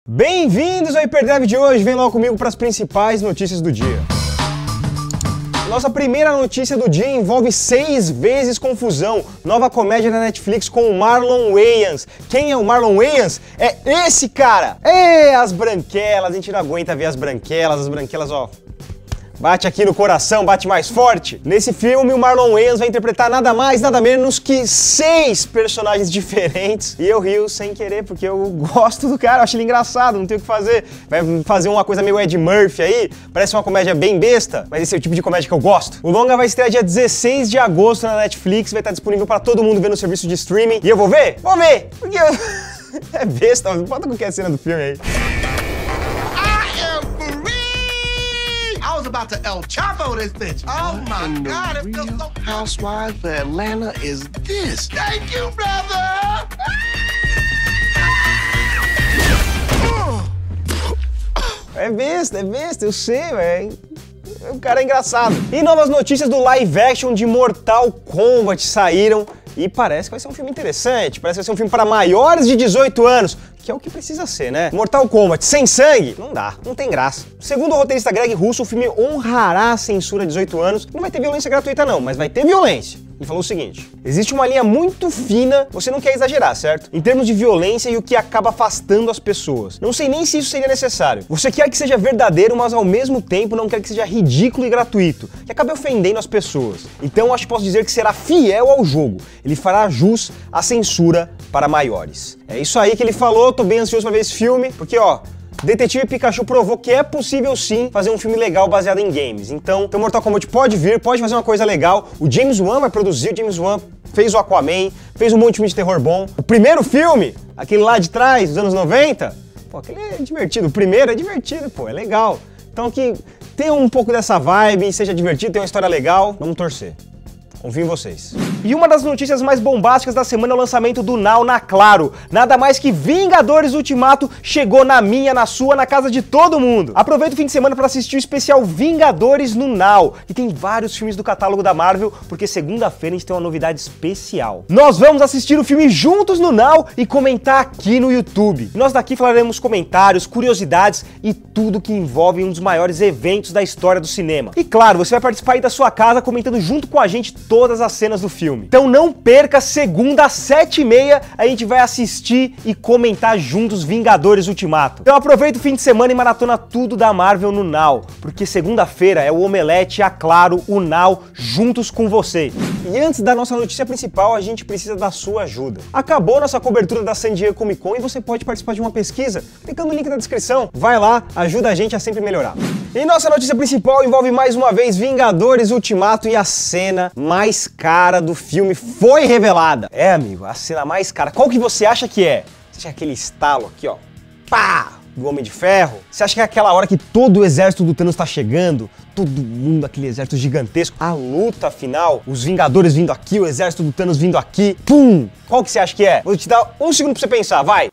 Bem-vindos ao Hyperdrive de hoje, vem logo comigo para as principais notícias do dia. Nossa primeira notícia do dia envolve 6 vezes confusão, nova comédia da Netflix com o Marlon Wayans. Quem é o Marlon Wayans? É esse cara! As branquelas, a gente não aguenta ver as branquelas, ó. Bate aqui no coração, bate mais forte. Nesse filme, o Marlon Wayans vai interpretar nada mais, nada menos que 6 personagens diferentes. E eu rio sem querer, porque eu gosto do cara, eu acho ele engraçado, não tenho o que fazer. Vai fazer uma coisa meio Ed Murphy aí, parece uma comédia bem besta, mas esse é o tipo de comédia que eu gosto. O longa vai estrear dia 16 de agosto na Netflix, vai estar disponível para todo mundo ver no serviço de streaming. E eu vou ver? Vou ver! Porque é besta, mas bota qualquer cena do filme aí. About to El Chapo this bitch. Oh my God, it feels so... Housewives for Atlanta is this. Thank you, brother! É besta, eu sei, velho. O cara é engraçado. E novas notícias do live action de Mortal Kombat saíram e parece que vai ser um filme interessante, parece que vai ser um filme para maiores de 18 anos, que é o que precisa ser, né? Mortal Kombat sem sangue? Não dá, não tem graça. Segundo o roteirista Greg Russo, o filme honrará a censura de 18 anos, não vai ter violência gratuita não, mas vai ter violência. E falou o seguinte: existe uma linha muito fina, você não quer exagerar, certo? Em termos de violência e o que acaba afastando as pessoas. Não sei nem se isso seria necessário. Você quer que seja verdadeiro, mas ao mesmo tempo não quer que seja ridículo e gratuito, que acabe ofendendo as pessoas. Então acho que posso dizer que será fiel ao jogo. Ele fará jus à censura para maiores. É isso aí que ele falou, tô bem ansioso pra ver esse filme, porque ó, Detetive Pikachu provou que é possível sim fazer um filme legal baseado em games. Então Mortal Kombat pode vir, pode fazer uma coisa legal. O James Wan vai produzir, o James Wan fez o Aquaman, fez um monte de filme de terror bom. O primeiro filme, aquele lá de trás, dos anos 90, pô, aquele é divertido. O primeiro é divertido, pô, é legal. Então que tenha um pouco dessa vibe, seja divertido, tenha uma história legal, vamos torcer. Confio em vocês. E uma das notícias mais bombásticas da semana é o lançamento do Now na Claro. Nada mais que Vingadores Ultimato chegou na minha, na sua, na casa de todo mundo. Aproveita o fim de semana para assistir o especial Vingadores no Now, que tem vários filmes do catálogo da Marvel, porque segunda-feira a gente tem uma novidade especial. Nós vamos assistir o filme juntos no Now e comentar aqui no YouTube. Nós daqui falaremos comentários, curiosidades e tudo que envolve um dos maiores eventos da história do cinema. E claro, você vai participar aí da sua casa comentando junto com a gente todas as cenas do filme. Então não perca, segunda às 7h30, a gente vai assistir e comentar juntos Vingadores Ultimato. Então aproveita o fim de semana e maratona tudo da Marvel no Now, porque segunda-feira é o Omelete, a Claro, o Now, juntos com você. E antes da nossa notícia principal, a gente precisa da sua ajuda. Acabou nossa cobertura da San Diego Comic Con e você pode participar de uma pesquisa, clicando no link na descrição. Vai lá, ajuda a gente a sempre melhorar. E nossa notícia principal envolve mais uma vez Vingadores Ultimato e a cena mais cara do filme foi revelada. É, amigo, a cena mais cara. Qual que você acha que é? Você acha aquele estalo aqui, ó, pá, do Homem de Ferro? Você acha que é aquela hora que todo o exército do Thanos tá chegando? Todo mundo, aquele exército gigantesco. A luta final, os Vingadores vindo aqui, o exército do Thanos vindo aqui. Pum! Qual que você acha que é? Vou te dar um segundo pra você pensar, vai!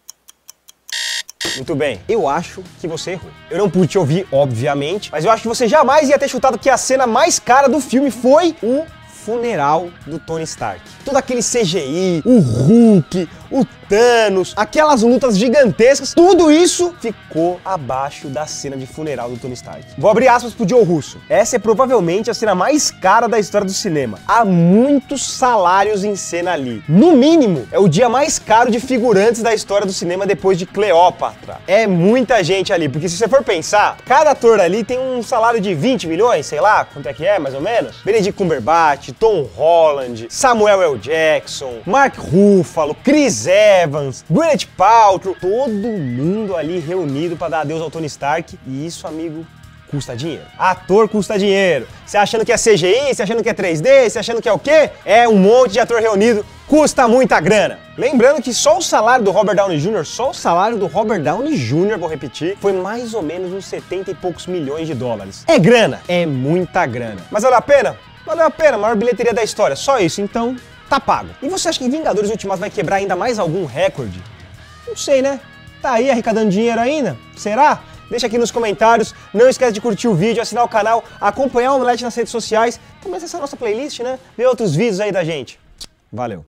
Muito bem, eu acho que você errou. Eu não pude te ouvir, obviamente, mas eu acho que você jamais ia ter chutado que a cena mais cara do filme foi o funeral do Tony Stark. Todo aquele CGI, o Hulk, o Thanos, aquelas lutas gigantescas, tudo isso ficou abaixo da cena de funeral do Tony Stark. Vou abrir aspas pro Joe Russo. Essa é provavelmente a cena mais cara da história do cinema. Há muitos salários em cena ali. No mínimo, é o dia mais caro de figurantes da história do cinema depois de Cleópatra. É muita gente ali, porque se você for pensar, cada ator ali tem um salário de 20 milhões, sei lá, quanto é que é, mais ou menos. Benedict Cumberbatch, Tom Holland, Samuel L. Jackson, Mark Ruffalo, Chris Evans, Gwyneth Paltrow, todo mundo ali reunido para dar adeus ao Tony Stark. E isso, amigo, custa dinheiro. Ator custa dinheiro. Você achando que é CGI, você achando que é 3D, você achando que é o quê? É um monte de ator reunido, custa muita grana. Lembrando que só o salário do Robert Downey Jr., vou repetir, foi mais ou menos uns 70 e poucos milhões de dólares. É grana? É muita grana. Mas valeu a pena? Valeu a pena, maior bilheteria da história. Só isso, então tá pago. E você acha que Vingadores Ultimato vai quebrar ainda mais algum recorde? Não sei, né? Tá aí arrecadando dinheiro ainda? Será? Deixa aqui nos comentários, não esquece de curtir o vídeo, assinar o canal, acompanhar o Omelete nas redes sociais, também acessar a nossa playlist, né? Ver outros vídeos aí da gente. Valeu!